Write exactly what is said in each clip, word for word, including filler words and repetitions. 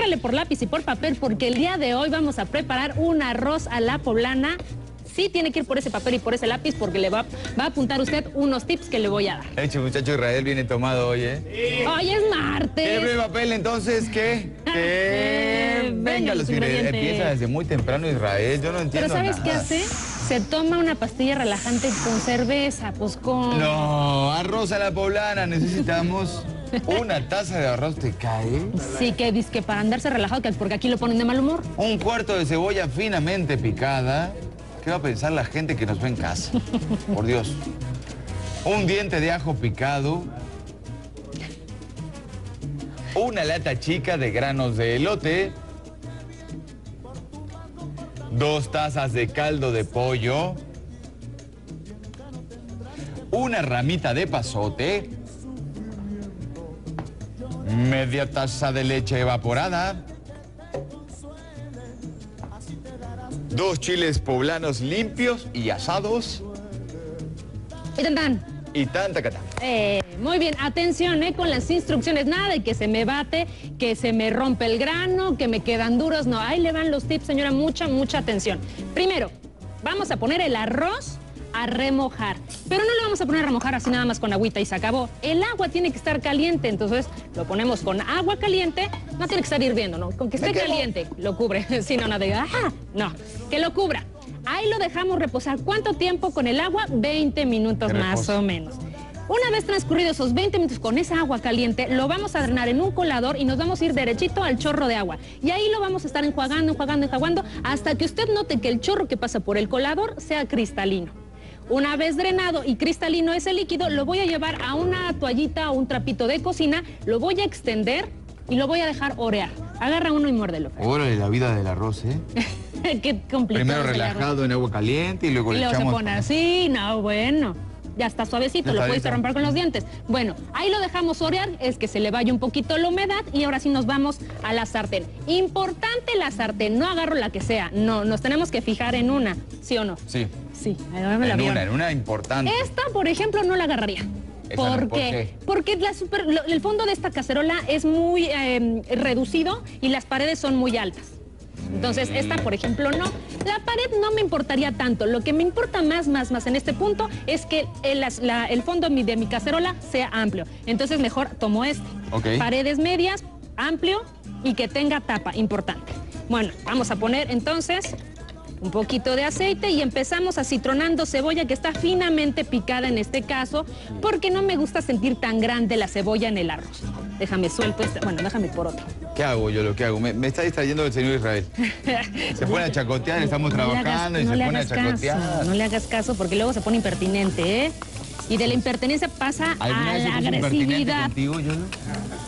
córrale por lápiz y por papel porque el día de hoy vamos a preparar un arroz a la poblana. Sí tiene que ir por ese papel y por ese lápiz porque le va, va a apuntar usted unos tips que le voy a dar. Eche, muchacho, Israel viene tomado hoy, ¿eh? Sí. Hoy es martes. ¿Tiene papel entonces qué? Que Eh, venga, los ingredientes. Empieza desde muy temprano Israel, yo no entiendo Pero ¿sabes nada. qué hace? Se toma una pastilla relajante con cerveza, pues con... No, arroz a la poblana, necesitamos una taza de arroz, ¿te cae? Sí, que dice que para andarse relajado, que porque aquí lo ponen de mal humor. Un cuarto de cebolla finamente picada. ¿Qué va a pensar la gente que nos ve en casa? Por Dios. Un diente de ajo picado. Una lata chica de granos de elote. Dos tazas de caldo de pollo. Una ramita de pasote. Media taza de leche evaporada. Dos chiles poblanos limpios y asados. Y tan tan. Y tanta catán. Eh, muy bien, atención eh, con las instrucciones. Nada de que se me bate, que se me rompe el grano, que me quedan duros. No, ahí le van los tips, señora. Mucha, mucha atención. Primero, vamos a poner el arroz a remojar. Pero no lo vamos a poner a remojar así nada más con agüita y se acabó. El agua tiene que estar caliente, entonces lo ponemos con agua caliente. No tiene que estar hirviendo, ¿no? Con que esté caliente, lo cubre. Si no, nada de... ¡Ah! No, que lo cubra. Ahí lo dejamos reposar. ¿Cuánto tiempo con el agua? veinte minutos más o menos. Una vez transcurridos esos veinte minutos con esa agua caliente, lo vamos a drenar en un colador y nos vamos a ir derechito al chorro de agua. Y ahí lo vamos a estar enjuagando, enjuagando, enjuagando, hasta que usted note que el chorro que pasa por el colador sea cristalino. Una vez drenado y cristalino ese líquido, lo voy a llevar a una toallita o un trapito de cocina, lo voy a extender y lo voy a dejar orear. Agarra uno y muérdelo. Órale, la vida del arroz, ¿eh? Qué complicado. Primero relajado en agua caliente y luego y le luego echamos... se pone así, no, bueno. Ya está suavecito, lo puedes romper con los dientes. Bueno, ahí lo dejamos orear, es que se le vaya un poquito la humedad y ahora sí nos vamos a la sartén. Importante la sartén, no agarro la que sea, no, nos tenemos que fijar en una, ¿sí o no? Sí. Sí, ahora me la En vieron. una, en una importante. Esta, por ejemplo, no la agarraría. Esa ¿Por no, ¿por qué? qué? Porque la super, lo, el fondo de esta cacerola es muy eh, reducido y las paredes son muy altas. Entonces, esta, por ejemplo, no. La pared no me importaría tanto. Lo que me importa más, más, más en este punto es que el, la, el fondo de mi cacerola sea amplio. Entonces, mejor tomo este. Okay. Paredes medias, amplio y que tenga tapa, importante. Bueno, vamos a poner entonces un poquito de aceite y empezamos acitronando cebolla que está finamente picada en este caso, porque no me gusta sentir tan grande la cebolla en el arroz. Déjame suelto este, bueno, déjame por otro. ¿Qué hago yo? Lo que hago, me, me está distrayendo el señor Israel. Se pone a chacotear, estamos no trabajando hagas, y no se pone a chacotear. Caso, no le hagas caso porque luego se pone impertinente, ¿eh? Y de la impertinencia pasa a la agresividad. Contigo, yo no?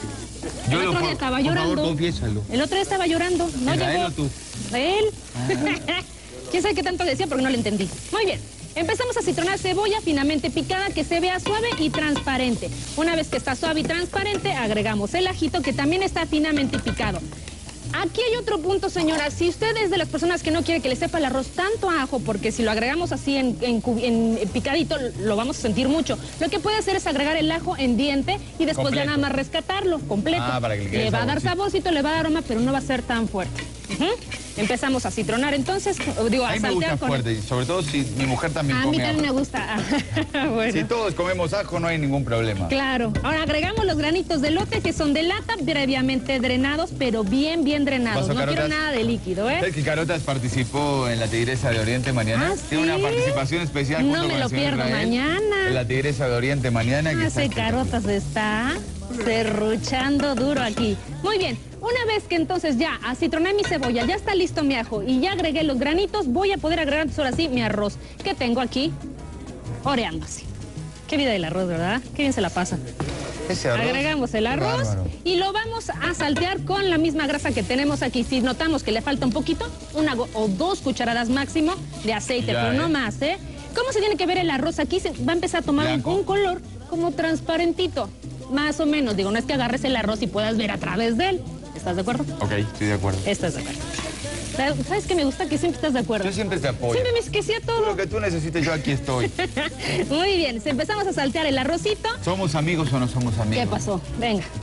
Yo el otro día estaba llorando. Por favor, confiésalo. El otro día estaba llorando. No ¿Israel llegó. o tú? Él. Ah. ¿Quién sabe qué tanto decía? Porque no lo entendí. Muy bien. Empezamos a citronar cebolla finamente picada que se vea suave y transparente. Una vez que está suave y transparente, agregamos el ajito que también está finamente picado. Aquí hay otro punto, señora. Si usted es de las personas que no quiere que le sepa el arroz tanto a ajo, porque si lo agregamos así en, en, en picadito, lo vamos a sentir mucho. Lo que puede hacer es agregar el ajo en diente y después completo. Ya nada más rescatarlo completo. Ah, para que le quede le va saborcito. a dar saborcito, le va a dar aroma, pero no va a ser tan fuerte. Uh-huh. Empezamos a citronar entonces, digo, a, a mí saltear me gusta con... fuerte, sobre todo si mi mujer también a come mí también ajo. me gusta. Bueno. Si todos comemos ajo no hay ningún problema. Claro. Ahora agregamos los granitos de elote que son de lata, previamente drenados, pero bien, bien drenados. No Carotas? quiero nada de líquido, ¿eh? ¿Sabes que Carotas participó en la Tigresa de Oriente mañana? ¿Ah, Tiene sí? una participación especial. No junto me con lo el señor pierdo Israel, mañana. En la Tigresa de Oriente mañana. Que Ese Carotas está serruchando duro aquí. Muy bien. Una vez que entonces ya acitroné mi cebolla, ya está listo mi ajo y ya agregué los granitos, voy a poder agregar ahora sí mi arroz, que tengo aquí oreando así. Qué vida del arroz, ¿verdad? Qué bien se la pasa. Ese arroz. Agregamos el arroz Bárbaro. y lo vamos a saltear con la misma grasa que tenemos aquí. Si notamos que le falta un poquito, una o dos cucharadas máximo de aceite, Ya, pero ¿eh? no más, ¿eh? ¿Cómo se tiene que ver el arroz? Aquí se va a empezar a tomar un, un color como transparentito, más o menos. Digo, no es que agarres el arroz y puedas ver a través de él. ¿Estás de acuerdo? Ok, estoy de acuerdo. Estás de acuerdo. ¿Sabes qué me gusta? Que siempre estás de acuerdo. Yo siempre te apoyo. Siempre me dices que sí a todo. Lo que tú necesites, yo aquí estoy. Muy bien, empezamos a saltear el arrocito. ¿Somos amigos o no somos amigos? ¿Qué pasó? Venga.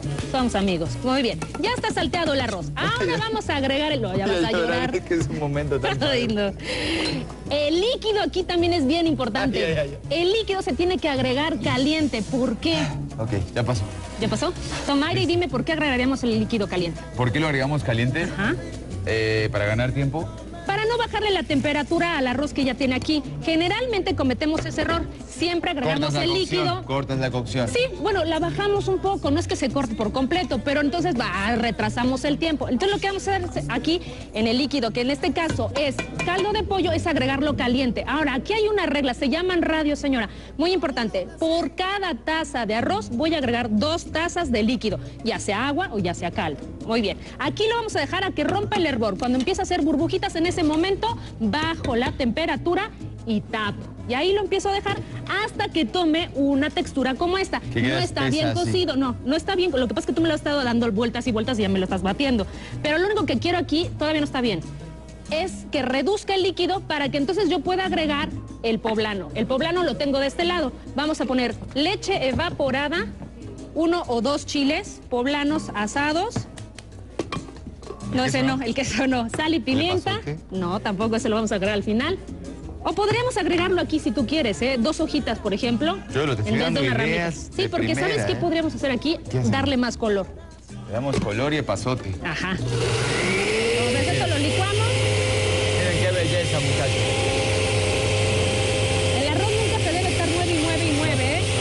Somos amigos. Muy bien. Ya está salteado el arroz. Ahora vamos a agregar el... No, ya vas a llorar. Es que es un momento tan... Ay, no. El líquido aquí también es bien importante. Ay, ay, ay. El líquido se tiene que agregar caliente. ¿Por qué? Ok, ya pasó. ¿Ya pasó? Toma aire y dime por qué agregaríamos el líquido caliente. ¿Por qué lo agregamos caliente? Ajá. Eh, para ganar tiempo. Para no bajarle la temperatura al arroz que ya tiene aquí. Generalmente cometemos ese error. Siempre agregamos Cortas la el cocción, líquido. Cortas la cocción. Sí, bueno, la bajamos un poco, no es que se corte por completo, pero entonces va, retrasamos el tiempo. Entonces lo que vamos a hacer aquí en el líquido, que en este caso es caldo de pollo, es agregarlo caliente. Ahora, aquí hay una regla, se llaman radios, señora. Muy importante, por cada taza de arroz voy a agregar dos tazas de líquido, ya sea agua o ya sea caldo. Muy bien, aquí lo vamos a dejar a que rompa el hervor. Cuando empieza a hacer burbujitas, en ese momento bajo la temperatura y tapo. Y ahí lo empiezo a dejar hasta que tome una textura como esta. Que no queda está espesa, bien cocido, sí. no, no está bien. Lo que pasa es que tú me lo has estado dando vueltas y vueltas y ya me lo estás batiendo. Pero lo único que quiero aquí, todavía no está bien, es que reduzca el líquido para que entonces yo pueda agregar el poblano. El poblano lo tengo de este lado. Vamos a poner leche evaporada, uno o dos chiles poblanos asados. No, ese no, el queso no. Sal y pimienta. No, tampoco, ese lo vamos a agregar al final. O podríamos agregarlo aquí si tú quieres, ¿eh? Dos hojitas, por ejemplo. Yo lo te estoy dando ideas Sí, de porque primera, ¿sabes qué ¿eh? podríamos hacer aquí? ¿Qué Darle más color. Le damos color y epazote. Ajá. Entonces esto lo licuamos. Miren qué belleza, muchachos. El arroz nunca se debe estar nueve y nueve y nueve, ¿eh?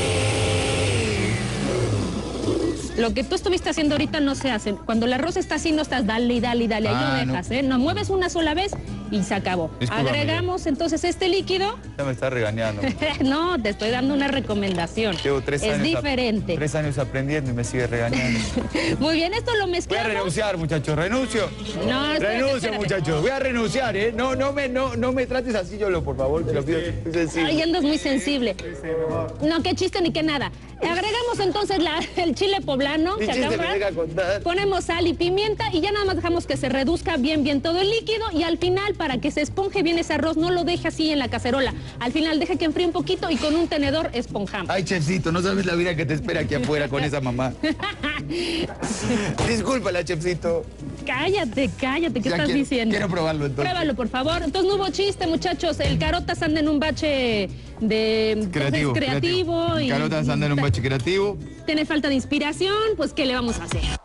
Lo que tú estuviste haciendo ahorita no se hace. Cuando el arroz está así, no estás dale y dale y dale. Ahí Ah, lo dejas, no. ¿eh? No mueves una sola vez y se acabó. Discúlpame. Agregamos entonces este líquido. Ya me está regañando. No, te estoy dando una recomendación. Llevo tres es años. diferente. Tres años aprendiendo y me sigue regañando. Muy bien, esto lo Voy a mezclamos. renunciar, muchachos. Renuncio. No, espérate, Renuncio, espérate. muchachos. Voy a renunciar, ¿eh? No, no me, no, no me trates así, Yolo, por favor. Te lo pido. Soy sensible. Ay, andas muy sensible. No, qué chiste ni qué nada. Agregamos entonces la, el chile poblano. Mi que chiste acaba. me deja contar. Ponemos sal y pimienta y ya nada más dejamos que se reduzca bien, bien todo el líquido. Y al final, para que se esponje bien ese arroz, no lo deje así en la cacerola. Al final, deja que enfríe un poquito y con un tenedor esponjamos. Ay, chefcito, no sabes la vida que te espera aquí afuera con esa mamá. Discúlpala, chefcito. Cállate, cállate, ¿qué Ya estás quiero- diciendo? quiero probarlo, entonces. Pruébalo, por favor. Entonces no hubo chiste, muchachos. El Carotas anda en un bache de... Creativo. creativo. y- Carotas anda en un bache creativo. Tiene falta de inspiración, pues ¿qué le vamos a hacer?